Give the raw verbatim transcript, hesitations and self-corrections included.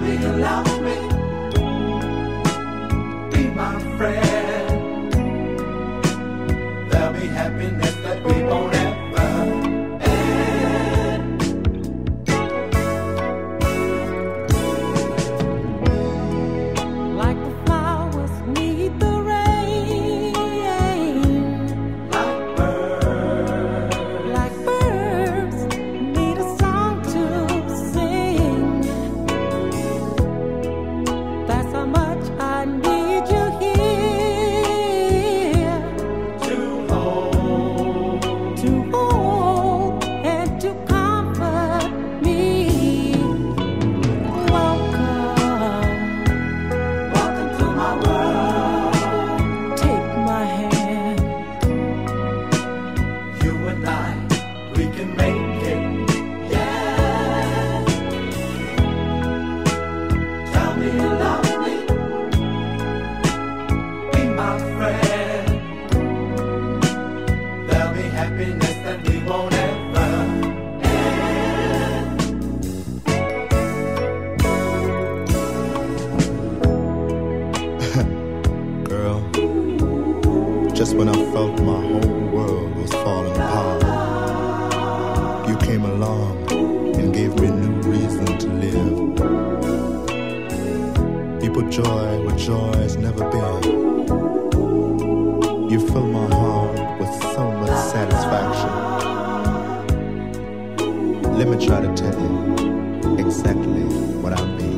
me you love me. Be my friend. There'll be happiness that we won't ever end. Like the flowers need the rain, Like birds, like birds need a song to sing. That's how much I need you here to hold. to hold and to comfort me. Welcome, Welcome to my world. take my hand. You and I, we can make it. Yeah. Tell me you love me. Be my friend. There'll be happiness that we won't ever end. Girl, just when I felt my whole world was falling apart, you came along and gave me new reason to live. You put joy where joy's never been. You fill my heart with so much satisfaction. Let me try to tell you exactly what I mean.